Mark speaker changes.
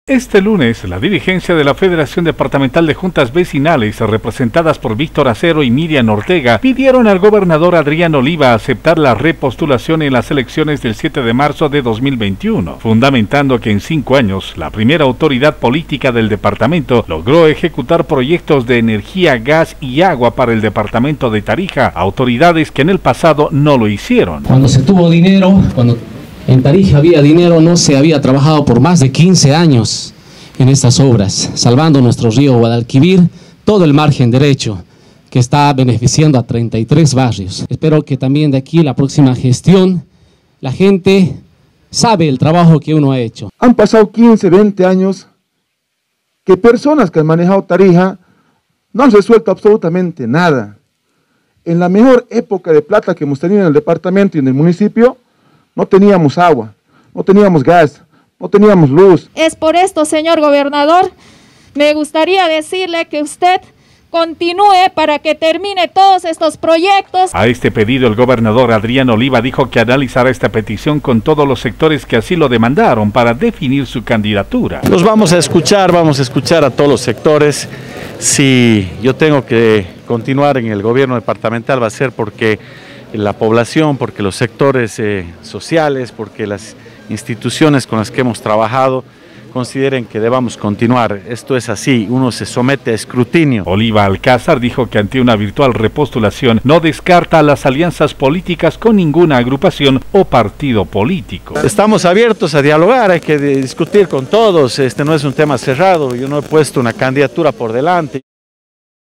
Speaker 1: Este lunes, la dirigencia de la Federación Departamental de Juntas Vecinales, representadas por Víctor Acero y Miriam Ortega, pidieron al gobernador Adrián Oliva aceptar la repostulación en las elecciones del 7 de marzo de 2021, fundamentando que en 5 años, la primera autoridad política del departamento logró ejecutar proyectos de energía, gas y agua para el departamento de Tarija, autoridades que en el pasado no lo hicieron.
Speaker 2: Cuando se tuvo dinero, cuando en Tarija había dinero, no se había trabajado por más de 15 años en estas obras, salvando nuestro río Guadalquivir, todo el margen derecho, que está beneficiando a 33 barrios. Espero que también de aquí, la próxima gestión, la gente sabe el trabajo que uno ha hecho.
Speaker 3: Han pasado 15, 20 años que personas que han manejado Tarija no han resuelto absolutamente nada. En la mejor época de plata que hemos tenido en el departamento y en el municipio, no teníamos agua, no teníamos gas, no teníamos luz.
Speaker 4: Es por esto, señor gobernador, me gustaría decirle que usted continúe para que termine todos estos proyectos.
Speaker 1: A este pedido, el gobernador Adrián Oliva dijo que analizará esta petición con todos los sectores que así lo demandaron para definir su candidatura.
Speaker 5: Los vamos a escuchar a todos los sectores. Si yo tengo que continuar en el gobierno departamental va a ser porque la población, porque los sectores sociales, porque las instituciones con las que hemos trabajado consideren que debamos continuar. Esto es así, uno se somete a escrutinio.
Speaker 1: Oliva Alcázar dijo que ante una virtual repostulación no descarta las alianzas políticas con ninguna agrupación o partido político.
Speaker 5: Estamos abiertos a dialogar, hay que discutir con todos, este no es un tema cerrado, yo no he puesto una candidatura por delante.